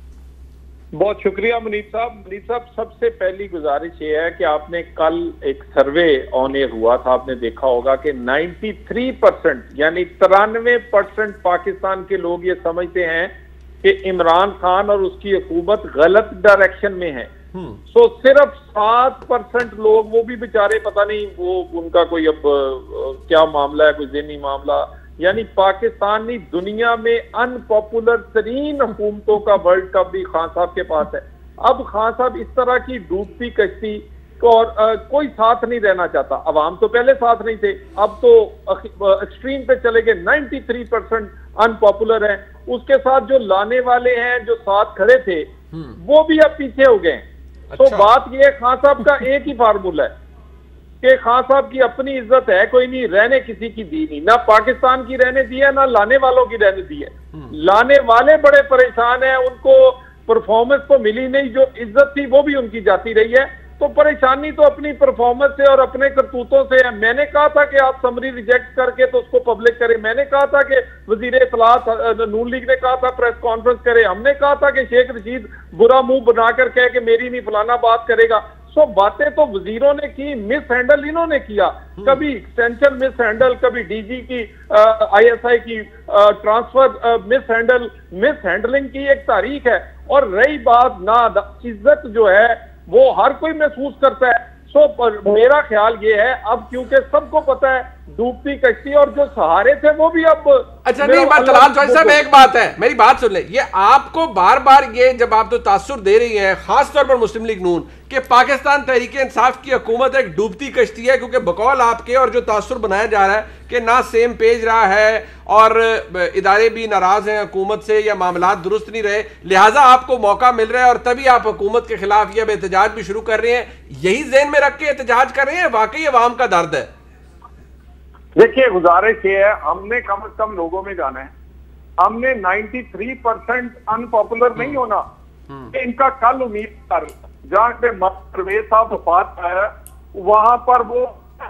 بہت شکریہ منیب صاحب. منیب صاحب سب سے پہلی گزارش یہ ہے کہ آپ نے کل ایک سروے آن ایئر ہوا تھا, آپ نے دیکھا ہوگا کہ نائنٹی تھری پرسنٹ یعنی ترانوے پرسنٹ پاکستان کے لوگ یہ سمجھتے ہیں کہ عمران خان اور اس کی حکومت غلط ڈائریکشن میں ہے. سو صرف سات پرسنٹ لوگ, وہ بھی بیچارے پتہ نہیں وہ ان کا کوئی اب کیا معاملہ ہے, کوئی ذہنی معاملہ, یعنی پاکستانی دنیا میں ان پاپولر ترین حکومتوں کا ورلڈ کپ بھی خان صاحب کے پاس ہے. اب خان صاحب اس طرح کی ڈوبتی کشتی اور کوئی ساتھ نہیں رہنا چاہتا. عوام تو پہلے ساتھ نہیں تھے, اب تو ایکسٹریم پہ چلے گئے, ninety three percent unpopular ہیں. اس کے ساتھ جو لانے والے ہیں جو ساتھ کھڑے تھے وہ بھی اب پیچھے ہو گئے. تو بات یہ ہے خان صاحب کا ایک ہی فارمولہ ہے کہ خان صاحب کی اپنی عزت ہے کوئی نہیں, رہنے کسی کی دی نہیں, نہ پاکستان کی رہنے دی ہے نہ لانے والوں کی رہنے دی ہے. لانے والے بڑے پریشان ہیں, ان کو پرفارمنس تو ملی نہیں, جو عزت تھی وہ بھی ان کی جاتی رہی ہے. تو پریشانی تو اپنی پرفارمنس سے اور اپنے کرتوتوں سے ہے. میں نے کہا تھا کہ آپ سمری ریجیکٹ کر کے تو اس کو پبلک کریں, میں نے کہا تھا کہ وزیر اطلاعات نون لیگ نے کہا تھا پریس کانفرنس کرے, ہم نے کہا تھا کہ شیخ رشید برا منہ بنا کر کہے کہ میری نہیں فلانا بات کرے گا. سو باتیں تو وزیروں نے کی, مس ہینڈل انہوں نے کیا, کبھی ایکسٹینشن مس ہینڈل, کبھی ڈی جی کی آئی ایس آئی کی ٹرانسفر مس ہینڈل, مس ہینڈلنگ کی ایک تاریخ ہے. اور رہی بات نا عزت جو ہے وہ ہر کوئی محسوس کرتا ہے. سو میرا خیال یہ ہے اب کیونکہ سب کو پتا ہے ڈوبتی کشتی اور جو سہارے تھے وہ بھی اب. اچھا نہیں, بات طلال چودھری صاحب ایک بات ہے, میری بات سن لیں, یہ آپ کو بار بار یہ جب آپ تو تاثر دے رہی ہیں خاص طور پر مسلم لیگ نون کہ پاکستان تحریک انصاف کی حکومت ایک ڈوبتی کشتی ہے, کیونکہ بقول آپ کے اور جو تاثر بنایا جا رہا ہے کہ نہ سیم پیج رہا ہے اور ادارے بھی ناراض ہیں حکومت سے یا معاملات درست نہیں رہے, لہٰذا آپ کو موقع مل رہا ہے اور تبھی آپ حکومت کے خلاف یہ احتجاج بھی شروع کر رہے ہیں. یہی ذہن میں رکھ کے احتجاج کر رہے ہیں, واقعی عوام کا درد ہے. دیکھیے گزارش یہ ہے, ہم نے کم از کم لوگوں میں جانا ہے, ہم نے ninety three percent unpopular نہیں ہونا. ان کا کل امید کر جہاں پہ پرویز صاحب وفات پایا وہاں پر وہ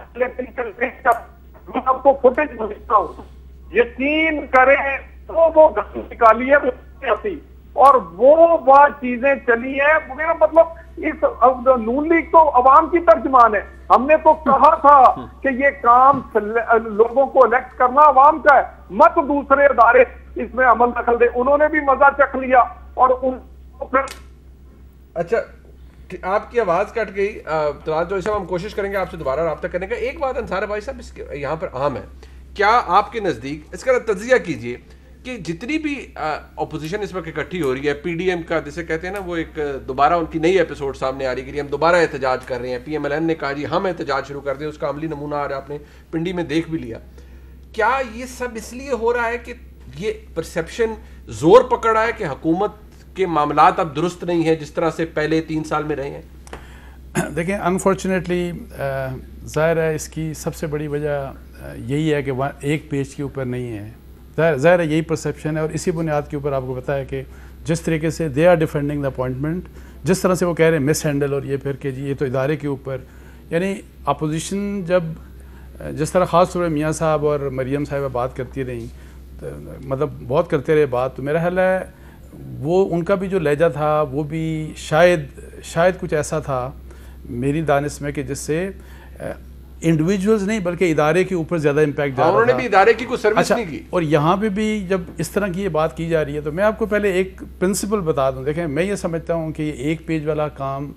اب تو فوٹیج بھیجتا ہوں, یقین کریں تو وہ نکالی ہے اور وہ بات چیزیں چلی ہیں. میرا مطلب اس نون لیگ تو عوام کی ترجمان ہے. ہم نے تو کہا تھا کہ یہ کام لوگوں کو الیکٹ کرنا عوام کا ہے, مت دوسرے ادارے اس میں عمل دخل دے. انہوں نے بھی مزہ چکھ لیا اور ان کو پھر. اچھا آپ کی آواز کٹ گئی طلال چودھری صاحب, ہم کوشش کریں گے آپ سے دوبارہ رابطہ کرنے کا. ایک بات انصار بھائی صاحب اس کے یہاں پر عام ہے, کیا آپ کے نزدیک اس کا تجزیہ کیجئے کہ جتنی بھی اپوزیشن اس وقت اکٹھی ہو رہی ہے, پی ڈی ایم کا جسے کہتے ہیں نا وہ ایک دوبارہ ان کی نئی ایپیسوڈ سامنے آ رہی ہے کہ ہم دوبارہ احتجاج کر رہے ہیں, پی ایم ایل این نے کہا جی ہم احتجاج شروع کر دیں, اس کا عملی نمونہ آج آپ نے پنڈی میں دیکھ بھی لیا. کیا یہ سب اس لیے ہو رہا ہے کہ یہ پرسیپشن زور پکڑ رہا ہے کہ حکومت کے معاملات اب درست نہیں ہیں جس طرح سے پہلے تین سال میں رہے ہیں؟ دیکھیں انفارچونیٹلی ظاہر ہے اس کی سب سے بڑی وجہ یہی ہے کہ وہ ایک پیج کے اوپر نہیں ہے. ظاہر ہے یہی پرسیپشن ہے اور اسی بنیاد کے اوپر آپ کو پتہ ہے کہ جس طریقے سے they are defending the appointment, جس طرح سے وہ کہہ رہے ہیں مس ہینڈل اور یہ پھر کہ جی یہ تو ادارے کے اوپر, یعنی اپوزیشن جب جس طرح خاص طور پہ میاں صاحب اور مریم صاحبہ بات کرتی رہیں, مطلب بہت کرتے رہے بات, تو میرا خیال ہے وہ ان کا بھی جو لہجہ تھا وہ بھی شاید شاید کچھ ایسا تھا میری دانش میں کہ جس سے انڈیویجولز نہیں بلکہ ادارے کے اوپر زیادہ امپیکٹ جا رہا تھا. انہوں نے بھی ادارے کی کوئی سروس نہیں کی. اور یہاں پہ بھی جب اس طرح کی یہ بات کی جا رہی ہے تو میں آپ کو پہلے ایک پرنسپل بتا دوں. دیکھیں میں یہ سمجھتا ہوں کہ یہ ایک پیج والا کام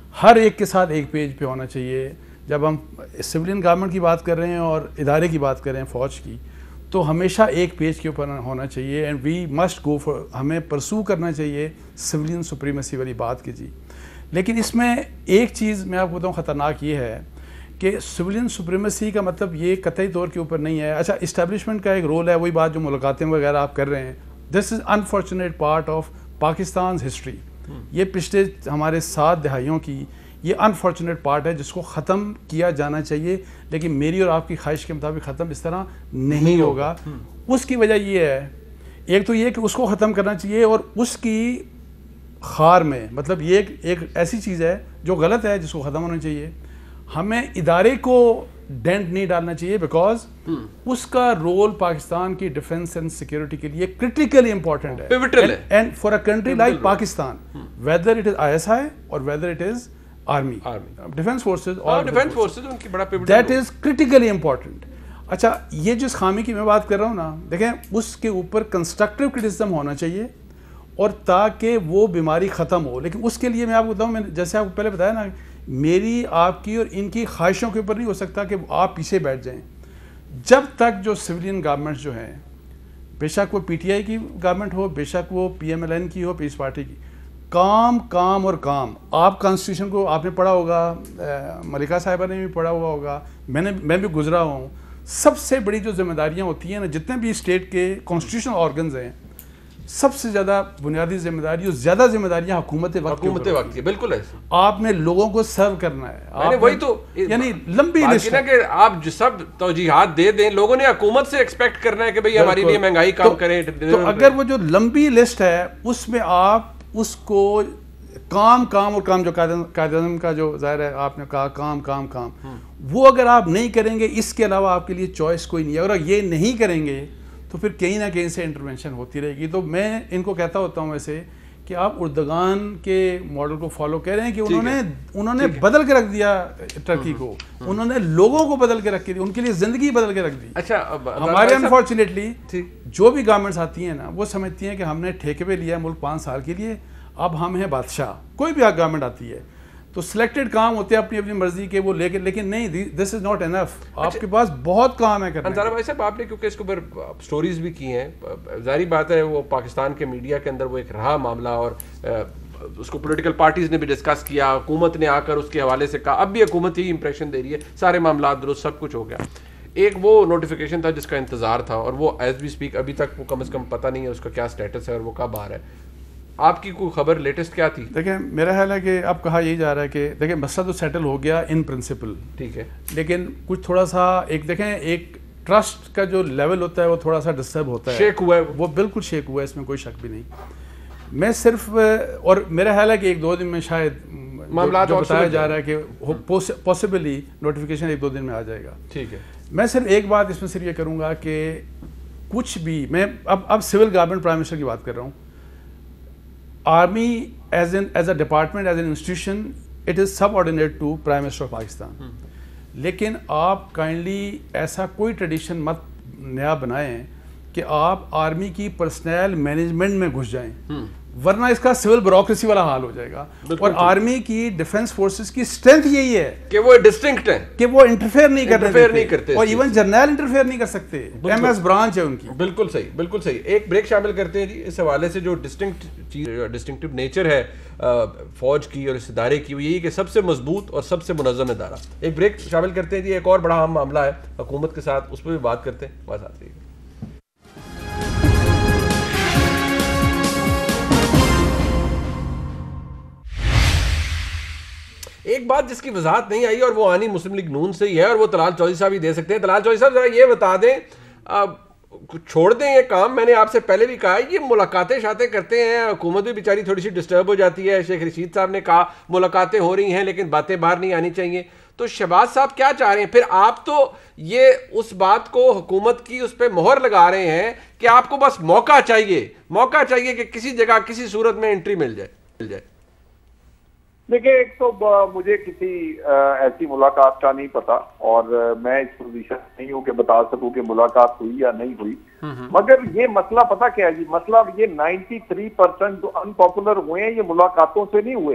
ہر ایک کے ساتھ ایک پیج پہ ہونا چاہیے. جب ہم سویلین گورنمنٹ کی بات کر رہے ہیں اور ادارے کی بات کر رہے ہیں فوج کی, تو ہمیشہ ایک پیج کے اوپر ہونا چاہیے. And we must go for, ہمیں پرسو کرنا چاہیے سویلین سپریمیسی والی بات کی جی. لیکن اس میں ایک چیز میں آپ کو بتاؤں خطرناک یہ ہے کہ سویلین سپریمیسی کا مطلب یہ قطعی طور کے اوپر نہیں ہے. اچھا اسٹیبلشمنٹ کا ایک رول ہے, وہی بات جو ملاقاتیں وغیرہ آپ کر رہے ہیں, this is unfortunate part of Pakistan's history. یہ پچھلے ہمارے سات دہائیوں کی یہ انفارچونیٹ پارٹ ہے جس کو ختم کیا جانا چاہیے, لیکن میری اور آپ کی خواہش کے مطابق ختم اس طرح نہیں ہوگا. اس کی وجہ یہ ہے, ایک تو یہ کہ اس کو ختم کرنا چاہیے, اور اس کی خار میں مطلب یہ ایک ایسی چیز ہے جو غلط ہے جس کو ختم ہونا چاہیے. ہمیں ادارے کو ڈینٹ نہیں ڈالنا چاہیے, بیکاز اس کا رول پاکستان کی ڈیفنس اینڈ سیکورٹی کے لیے کرٹیکلی امپورٹنٹ ہے. And for a country like Pakistan, whether it is I S I اور whether it is army, defence forces اور ڈیفنس فورسز ان کی بڑا دیٹ از کرٹیکلی امپورٹنٹ. اچھا یہ جس خامی کی میں بات کر رہا ہوں نا, دیکھیں اس کے اوپر کنسٹرکٹیو کرٹیسزم ہونا چاہیے اور تاکہ وہ بیماری ختم ہو. لیکن اس کے لیے میں آپ کو بتاؤں, میں جیسے آپ کو پہلے بتایا نا, میری آپ کی اور ان کی خواہشوں کے اوپر نہیں ہو سکتا کہ آپ پیچھے بیٹھ جائیں. جب تک جو سویلین گورنمنٹ جو ہیں, بے شک وہ پی ٹی آئی کی گورنمنٹ ہو, بے شک وہ پی ایم ایل این کی ہو, پیس پارٹی کی, کام کام اور کام. آپ کانسٹیٹیوشن کو آپ نے پڑھا ہوگا, ملکہ صاحبہ نے بھی پڑھا ہوا ہوگا, میں نے میں بھی گزرا ہوں. سب سے بڑی جو ذمہ داریاں ہوتی ہیں نا, جتنے بھی اسٹیٹ کے کانسٹیٹیوشنل آرگنز ہیں, سب سے زیادہ بنیادی ذمہ داری اور زیادہ ذمہ داریاں حکومت وقت حکومت وقت کی. بالکل ہے, آپ نے لوگوں کو سرو کرنا ہے. وہی تو یعنی لمبی لسٹ ہے کہ آپ جو سب توجیحات دے دیں, لوگوں نے حکومت سے ایکسپیکٹ کرنا ہے کہ بھئی ہماری لیے مہنگائی کام کریں. تو اگر وہ جو لمبی لسٹ ہے اس میں آپ اس کو کام کام اور کام, جو قائد اعظم کا جو ظاہر ہے آپ نے کہا کام کام کام, وہ اگر آپ نہیں کریں گے, اس کے علاوہ آپ کے لیے چوائس کوئی نہیں ہے. اگر یہ نہیں کریں گے تو پھر کہیں نہ کہیں سے انٹرونشن ہوتی رہے گی. تو میں ان کو کہتا ہوتا ہوں ویسے کہ آپ اردگان کے ماڈل کو فالو کر رہے ہیں کہ انہوں نے انہوں نے بدل کے رکھ دیا ٹرکی کو, انہوں نے لوگوں کو بدل کے رکھ کے, ان کے لیے زندگی بدل کے رکھ دی. اچھا ہمارے انفارچونیٹلی جو بھی گورنمنٹس آتی ہیں نا, وہ سمجھتی ہیں کہ ہم نے ٹھیکے پہ لیا ہے ملک پانچ سال کے لیے, اب ہم ہیں بادشاہ. کوئی بھی گورنمنٹ آتی ہے تو سلیکٹڈ کام ہوتے ہیں اپنی اپنی مرضی کے, وہ لے کے, لیکن نہیں, دس از ناٹ انف. آپ کے پاس بہت کام ہے کرنے. انصار بھائی صاحب, آپ نے کیونکہ اس کے اوپر سٹوریز بھی کی ہیں, ظاہری بات ہے وہ پاکستان کے میڈیا کے اندر وہ ایک رہا معاملہ, اور اس کو پولیٹیکل پارٹیز نے بھی ڈسکس کیا, حکومت نے آ کر اس کے حوالے سے کہا, اب بھی حکومت ہی امپریشن دے رہی ہے, سارے معاملات درست, سب کچھ ہو گیا. ایک وہ نوٹیفیکیشن تھا جس کا انتظار تھا, اور وہ ایز وی اسپیک ابھی تک وہ کم از کم پتہ نہیں ہے اس کا کیا سٹیٹس ہے اور وہ کب آ رہا ہے. آپ کی کوئی خبر لیٹسٹ کیا تھی؟ دیکھیں میرا خیال ہے کہ اب کہا یہی جا رہا ہے کہ دیکھیں مسئلہ تو سیٹل ہو گیا ان پرنسپل, ٹھیک ہے, لیکن کچھ تھوڑا سا ایک دیکھیں ایک ٹرسٹ کا جو لیول ہوتا ہے وہ تھوڑا سا ڈسٹرب ہوتا ہے, شیک ہوا ہے, وہ بالکل شیک ہوا ہے, اس میں کوئی شک بھی نہیں. میں صرف, اور میرا خیال ہے کہ ایک دو دن میں شاید معاملات بتایا جا رہا ہے کہ پاسبلی نوٹیفیکیشن ایک دو دن میں آ جائے گا, ٹھیک ہے. میں صرف ایک بات اس میں صرف یہ کروں گا کہ کچھ بھی, میں اب اب سول گورنمنٹ پرائم منسٹر کی بات کر رہا ہوں, army as an as a department, as an institution, it is subordinate to prime minister of Pakistan. لیکن آپ کائنڈلی ایسا کوئی ٹریڈیشن مت نیا بنائیں کہ آپ آرمی کی پرسنل مینجمنٹ میں گھس جائیں, ورنہ اس کا سول بیوروکریسی والا حال ہو جائے گا. اور آرمی کی ڈیفنس فورسز کی اسٹرینتھ یہی ہے کہ وہ ڈسٹنکٹ ہیں, کہ وہ انٹرفیئر نہیں نہیں کرتے, اور ایون جرنیل انٹرفیئر نہیں کر سکتے, ایم ایس برانچ ہے ان کی. بالکل صحیح, بالکل صحیح. ایک بریک شامل کرتے ہیں جی اس حوالے سے, جو ڈسٹنکٹ چیز, ڈسٹنکٹیو نیچر ہے فوج کی اور اس ادارے کی, وہ یہی کہ سب سے مضبوط اور سب سے منظم ادارہ. ایک بریک شامل کرتے ہیں جی, ایک اور بڑا اہم معاملہ ہے حکومت کے ساتھ, اس پہ بھی بات کرتے ہیں, بس آتی ہے. ایک بات جس کی وضاحت نہیں آئی اور وہ آنی مسلم لیگ نون سے ہی ہے, اور وہ طلال چودھری صاحب ہی دے سکتے ہیں. طلال چودھری صاحب ذرا یہ بتا دیں, چھوڑ دیں یہ کام, میں نے آپ سے پہلے بھی کہا یہ ملاقاتیں شاتیں کرتے ہیں, حکومت بھی بیچاری تھوڑی سی ڈسٹرب ہو جاتی ہے. شیخ رشید صاحب نے کہا ملاقاتیں ہو رہی ہیں لیکن باتیں باہر نہیں آنی چاہیے. تو شہباز صاحب کیا چاہ رہے ہیں پھر؟ آپ تو یہ اس بات کو حکومت کی اس پہ مہر لگا رہے ہیں کہ آپ کو بس موقع چاہیے, موقع چاہیے کہ کسی جگہ کسی صورت میں انٹری مل جائے مل جائے دیکھیں, ایک تو مجھے کسی ایسی ملاقات کا نہیں پتا, اور میں اس پوزیشن نہیں ہوں کہ بتا سکوں کہ ملاقات ہوئی یا نہیں ہوئی. مگر یہ مسئلہ پتا کیا ہے جی, مسئلہ یہ نائنٹی تھری پرسینٹ جو ان پاپولر ہوئے ہیں یہ ملاقاتوں سے نہیں ہوئے,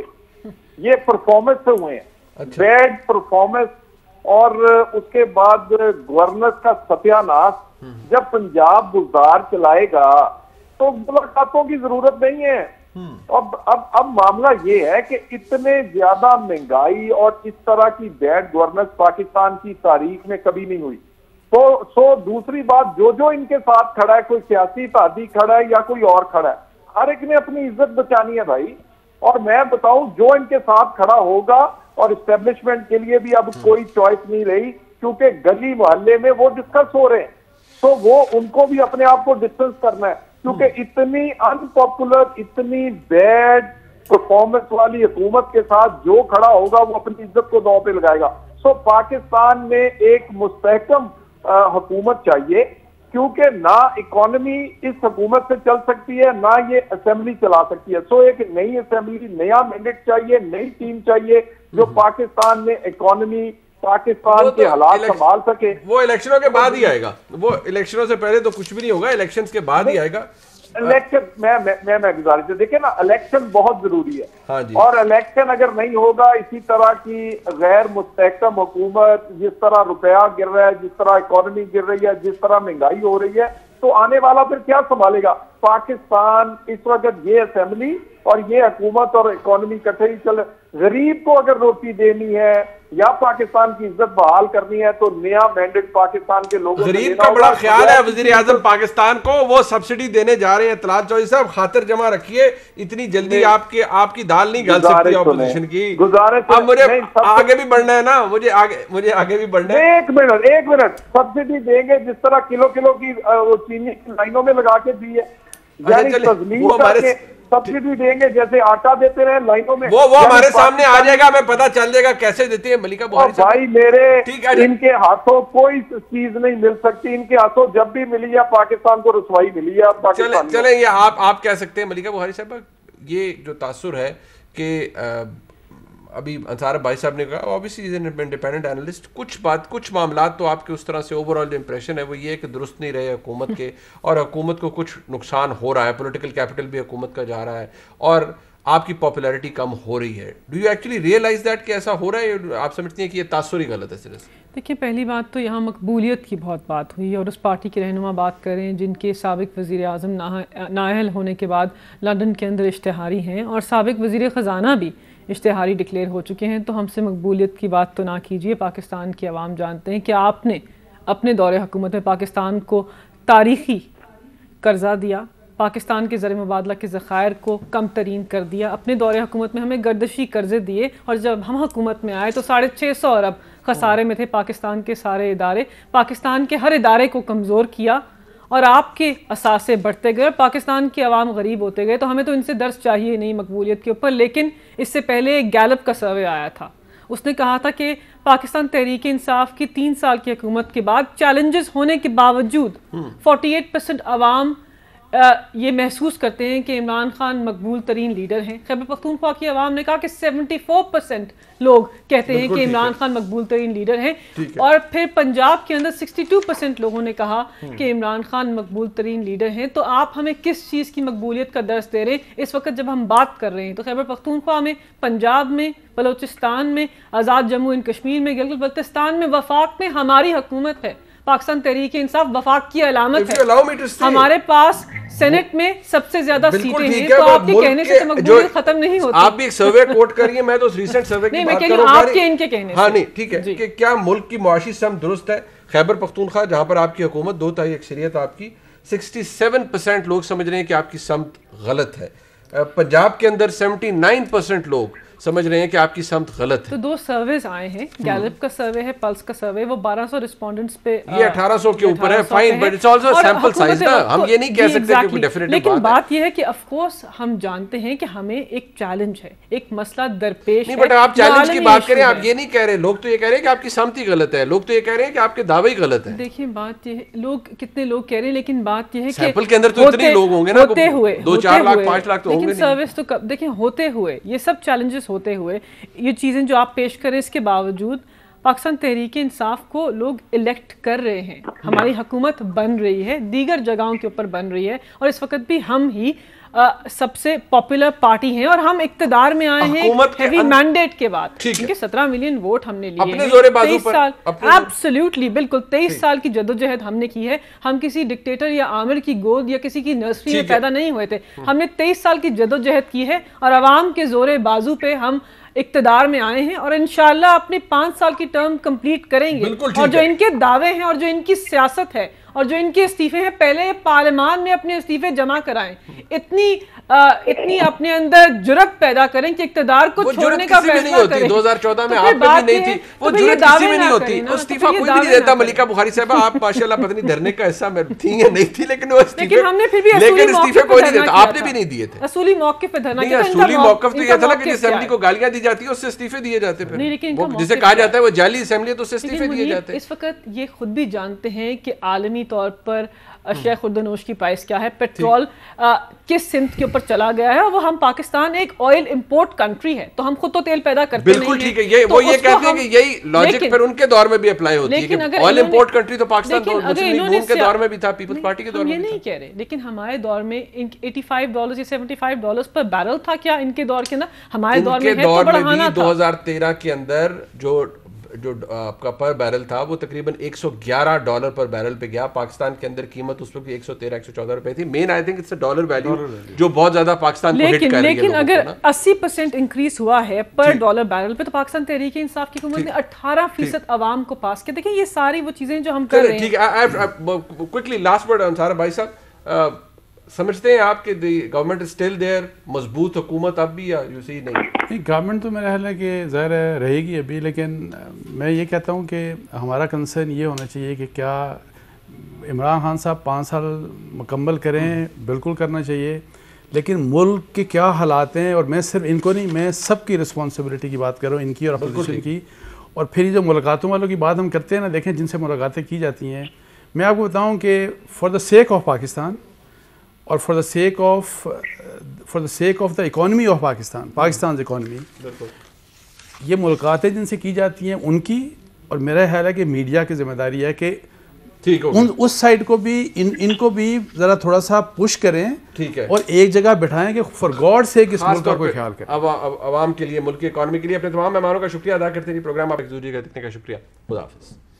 یہ پرفارمنس سے ہوئے ہیں، بیڈ پرفارمنس اور اس کے بعد گورننس کا ستیہ ناش۔ جب پنجاب گزار چلائے گا تو ملاقاتوں کی ضرورت نہیں ہے۔ اب اب اب معاملہ یہ ہے کہ اتنے زیادہ مہنگائی اور اس طرح کی بیڈ گورننس پاکستان کی تاریخ میں کبھی نہیں ہوئی۔ تو سو دوسری بات، جو جو ان کے ساتھ کھڑا ہے، کوئی سیاسی اتحادی کھڑا ہے یا کوئی اور کھڑا ہے، ہر ایک نے اپنی عزت بچانی ہے بھائی۔ اور میں بتاؤں جو ان کے ساتھ کھڑا ہوگا، اور اسٹیبلشمنٹ کے لیے بھی اب کوئی چوائس نہیں رہی، کیونکہ گلی محلے میں وہ ڈسکس ہو رہے ہیں، تو وہ ان کو بھی اپنے آپ کو ڈسٹنس کرنا ہے، کیونکہ اتنی ان پاپولر، اتنی بیڈ پرفارمنس والی حکومت کے ساتھ جو کھڑا ہوگا وہ اپنی عزت کو داؤ پہ لگائے گا۔ سو پاکستان میں ایک مستحکم حکومت چاہیے، کیونکہ نہ اکانومی اس حکومت سے چل سکتی ہے، نہ یہ اسمبلی چلا سکتی ہے۔ سو ایک نئی اسمبلی، نیا مینڈیٹ چاہیے، نئی ٹیم چاہیے جو پاکستان میں اکانومی، پاکستان کے حالات سنبھال سکے۔ وہ الیکشنوں کے بعد ہی آئے گا، وہ الیکشنوں سے پہلے تو کچھ بھی نہیں ہوگا، الیکشنز کے بعد ہی آئے گا۔ الیکشن میں میں میں گزارش ہے، دیکھیں نا، الیکشن بہت ضروری ہے، اور الیکشن اگر نہیں ہوگا، اسی طرح کی غیر مستحکم حکومت، جس طرح روپیہ گر رہا ہے، جس طرح اکانومی گر رہی ہے، جس طرح مہنگائی ہو رہی ہے، تو آنے والا پھر کیا سنبھالے گا پاکستان؟ اس وقت یہ اسمبلی اور یہ حکومت اور اکانومی کٹھے ہی چل، غریب کو اگر روٹی دینی ہے یا پاکستان کی عزت بحال کرنی ہے تو نیا مینڈیٹ پاکستان کے لوگوں غریب کا بڑا خیال ہے وزیر اعظم پاکستان کو، وہ سبسڈی دینے جا رہے ہیں۔ طلعت چودھری صاحب خاطر جمع رکھیے، اتنی جلدی آپ کے آپ کی دال نہیں گل سکتی اپوزیشن کی۔ اب مجھے آگے بھی بڑھنا ہے نا، مجھے آگے مجھے آگے بھی بڑھنا ہے۔ ایک منٹ ایک منٹ سبسڈی دیں گے جس طرح کلو کلو کی چینی لائنوں میں لگا کے دی ہے، یعنی تزلیل کر کے سبسڈی دیں گے جیسے آٹا دیتے رہے لائنوں میں، وہ وہ ہمارے سامنے آ جائے گا، ہمیں پتہ چل جائے گا کیسے دیتی ہے ملکہ بہاری صاحب۔ بھائی میرے ان کے ہاتھوں کوئی چیز نہیں مل سکتی، ان کے ہاتھوں جب بھی ملی ہے پاکستان کو رسوائی ملی ہے پاکستان۔ چلیں یہ آپ آپ کہہ سکتے ہیں ملکہ بہاری صاحب، یہ جو تاثر ہے کہ ابھی انصار بھائی صاحب نے کہا، obviously is an independent analyst، کچھ بات کچھ معاملات تو آپ کے اس طرح سے اوور آل امپریشن ہے وہ یہ ہے کہ درست نہیں رہے حکومت کے، اور حکومت کو کچھ نقصان ہو رہا ہے، پولیٹیکل کیپٹل بھی حکومت کا جا رہا ہے، اور آپ کی پاپولیرٹی کم ہو رہی ہے۔ Do you actually realise that کہ ایسا ہو رہا ہے؟ آپ سمجھتے ہیں کہ یہ تاثر ہی غلط ہے صرف؟ دیکھیں، پہلی بات تو یہاں مقبولیت کی بہت بات ہوئی، اور اس پارٹی کے رہنما بات کریں جن کے سابق وزیر اعظم نااہل ہونے کے بعد لندن کے اندر اشتہاری ہیں، اور سابق وزیر خزانہ بھی اشتہاری ڈکلیئر ہو چکے ہیں، تو ہم سے مقبولیت کی بات تو نہ کیجیے۔ پاکستان کی عوام جانتے ہیں کہ آپ نے اپنے دور حکومت میں پاکستان کو تاریخی قرضہ دیا، پاکستان کے زر مبادلہ کے ذخائر کو کم ترین کر دیا، اپنے دور حکومت میں ہمیں گردشی قرضے دیے، اور جب ہم حکومت میں آئے تو ساڑھے چھ سو ارب خسارے میں تھے پاکستان کے سارے ادارے، پاکستان کے ہر ادارے کو کمزور کیا، اور آپ کے اثاثے بڑھتے گئے، پاکستان کی عوام غریب ہوتے گئے۔ تو ہمیں تو ان سے درس چاہیے نہیں مقبولیت کے اوپر۔ لیکن اس سے پہلے ایک گیلپ کا سروے آیا تھا، اس نے کہا تھا کہ پاکستان تحریک انصاف کی تین سال کی حکومت کے بعد چیلنجز ہونے کے باوجود فورٹی ایٹ پرسنٹ عوام یہ محسوس کرتے ہیں کہ عمران خان مقبول ترین لیڈر ہیں۔ خیبر پختونخوا کی عوام نے کہا کہ سیونٹی فور پرسنٹ لوگ کہتے ہیں کہ عمران خان مقبول ترین لیڈر ہیں، اور پھر پنجاب کے اندر سکسٹی ٹو پرسنٹ لوگوں نے کہا کہ عمران خان مقبول ترین لیڈر ہیں۔ تو آپ ہمیں کس چیز کی مقبولیت کا درس دے رہے ہیں اس وقت جب ہم بات کر رہے ہیں؟ تو خیبر پختونخوا میں، پنجاب میں، بلوچستان میں، آزاد جموں اینڈ کشمیر میں، گلگت بلتستان میں، وفاق میں ہماری حکومت ہے، پاکستان تحریک انصاف وفاق کی علامت ہے، ہمارے پاس سینٹ میں سب سے زیادہ سیٹیں ہیں، تو آپ کے کہنے سے مقبولیت ختم نہیں ہوتی۔ آپ بھی ایک سروے کوٹ کریے، میں تو ریسنٹ سروے کی بات کر رہا ہوں، آپ کے ان کے کہنے سے۔ ہاں نہیں ٹھیک ہے کہ کیا ملک کی معاشی سمت درست ہے؟ خیبر پختونخوا جہاں پر آپ کی حکومت دو تہائی اکثریت آپ کی، سکسٹی سیون پرسینٹ لوگ سمجھ رہے ہیں کہ آپ کی سمت غلط ہے۔ پنجاب کے اندر سیونٹی نائن پرسینٹ لوگ سمجھ رہے ہیں کہ آپ کی سمت غلط ہے۔ تو دو سرویز آئے ہیں، گیلپ کا سروے ہے، پلس کا سروے، وہ بارہ سو ریسپونڈنٹس پہ یہ اٹھارہ سو کے اوپر ہے، fine, but it's also sample size نا، ہم یہ نہیں کہہ سکتے کہ کوئی ڈیفینیٹو بات ہے۔ لیکن بات یہ ہے کہ آف کورس ہم جانتے ہیں کہ ہمیں ایک چیلنج ہے، ایک مسئلہ درپیش ہے۔ نہیں بٹ آپ چیلنج کی بات کریں، آپ یہ نہیں کہہ رہے، لوگ تو یہ کہہ رہے ہیں کہ آپ کی سمت ہی غلط ہے، لوگ تو یہ کہہ رہے ہیں کہ آپ کے دعوے ہی غلط ہیں۔ دیکھیں بات یہ ہے، لوگ کتنے لوگ کہہ رہے ہیں، لیکن بات یہ ہے کہ سیمپل کے اندر تو اتنے لوگ ہوں گے نا، ہوتے ہوئے دو چار لاکھ پانچ لاکھ تو ہوں گے نہیں۔ لیکن سروس تو دیکھیں ہوتے ہوئے، یہ سب چیلنجز ہوتے ہوئے، یہ چیزیں جو آپ پیش کریں، اس کے باوجود پاکستان تحریک انصاف کو لوگ الیکٹ کر رہے ہیں، ہماری حکومت بن رہی ہے، دیگر جگہوں کے اوپر بن رہی ہے، اور اس وقت بھی ہم ہی سب سے پاپولر پارٹی ہیں اور ہم اقتدار میں آئے ہیں ہیوی مینڈیٹ کے بعد، کیونکہ سترہ ملین ووٹ ہم نے لیے ہیں تیئیس سال، ایبسلیوٹلی بالکل تیئیس سال کی جدوجہد ہم نے کی ہے. ہم کسی ڈکٹیٹر یا عامر کی گود یا کسی کی نرسری میں پیدا نہیں ہوئے تھے. ہم نے تیئیس سال کی جدوجہد کی ہے اور عوام کے زور بازو پہ ہم اقتدار میں آئے ہیں اور انشاءاللہ اپنی پانچ سال کی ٹرم کمپلیٹ کریں گے. اور جو ان کے دعوے ہیں اور جو ان کی سیاست ہے اور جو ان کے استعفے ہیں، پہلے پارلیمان میں اپنے استعفے جمع کرائیں، اتنی اتنی اپنے اندر جرت پیدا کریں کہ اقتدار کو چھوڑنے کا فیصلہ کریں. دو ہزار چودہ میں آپ پہ بھی نہیں تھی وہ جرت، کسی میں نہیں ہوتی. استعفا کوئی بھی نہیں دیتا. ملکہ بخاری صاحبہ آپ ماشاءاللہ پتہ نہیں دھرنے کا حصہ میں تھی یا نہیں تھی، لیکن وہ استعفے ہم نے پھر بھی لیکن استعفے کوئی نہیں دیتا. آپ نے بھی نہیں دیے تھے. اصولی موقف پہ دھرنا کیا؟ اصولی موقف تو یہ تھا نا کہ جس اسمبلی کو گالیاں دی جاتی ہے اس سے استعفے دیے جاتے ہیں. جسے کہا جاتا ہے وہ جعلی اسمبلی ہے تو اس سے استعفے دیے جاتے ہیں. اس وقت یہ خود بھی جانتے ہیں کہ عالمی طور پر شیخ خردنوش کی پرائس کیا ہے. پیٹرول کس سمت کے اوپر چلا گیا ہے اور وہ ہم پاکستان ایک آئل امپورٹ کنٹری ہے تو ہم خود تو تیل پیدا کرتے نہیں ہیں. بالکل ٹھیک ہے. یہ وہ یہ کہتے ہیں کہ یہی لاجک پھر ان کے دور میں بھی اپلائی ہوتی ہے کہ آئل امپورٹ کنٹری تو پاکستان مسلم لیگ کے دور میں بھی تھا، پیپلز پارٹی کے دور میں بھی تھا. یہ نہیں کہہ رہے، لیکن ہمارے دور میں ایٹی فائیو ڈالرز یا seventy five dollars per barrel تھا کیا ان کے دور کے اندر؟ ہمارے دور میں ہے تو بڑھانا تھا. دو ہزار تیرہ کے اندر جو جو آپ کا پر بیرل تھا وہ تقریباً ایک سو گیارہ ڈالر پر بیرل پہ گیا. پاکستان کے اندر قیمت اس وقت ایک سو تیرہ ایک سو چودہ روپے تھی. Man I think it's a dollar value جو بہت زیادہ پاکستان کو ہٹ کر رہی ہے. لیکن اگر اسی پرسینٹ انکریز ہوا ہے پر ڈالر بیرل پہ تو پاکستان تحریک انصاف کی حکومت نے اٹھارہ فیصد عوام کو پاس کیا. دیکھیں یہ ساری وہ چیزیں جو ہم کر رہے ہیں. ٹھیک ہے. کوئکلی لاسٹ ورڈ انصار بھائی صاحب، سمجھتے ہیں آپ کہ the government is still there, مضبوط حکومت اب بھی، یا یو سی نہیں؟ گورنمنٹ تو میرا خیال ہے کہ ظاہر ہے رہے گی ابھی، لیکن میں یہ کہتا ہوں کہ ہمارا کنسرن یہ ہونا چاہیے کہ کیا عمران خان صاحب پانچ سال مکمل کریں، بالکل کرنا چاہیے، لیکن ملک کے کیا حالات ہیں، اور میں صرف ان کو نہیں، میں سب کی رسپانسبلٹی کی بات کر رہا ہوں، ان کی اور اپوزیشن کی. اور پھر یہ جو ملاقاتوں والوں کی بات ہم کرتے ہیں نا، دیکھیں جن سے ملاقاتیں کی جاتی ہیں، میں آپ کو بتاؤں کہ for the sake of Pakistan اور for the sake of for the sake of the economy of Pakistan, Pakistan economy, یہ ملاقاتیں جن سے کی جاتی ہیں ان کی، اور میرا خیال ہے کہ میڈیا کی ذمہ داری ہے کہ ان اس سائڈ کو بھی ان ان کو بھی ذرا تھوڑا سا پش کریں اور ایک جگہ بٹھائیں کہ فار گاڈ سے اس ملک کا کوئی خیال کریں. عوام کے لیے، ملک کی اکانومی کے لیے. اپنے تمام مہمانوں کا شکریہ ادا کرتے ہیں. پروگرام آپ ایک دوسرے کا دیکھنے کا شکریہ. خدا حافظ.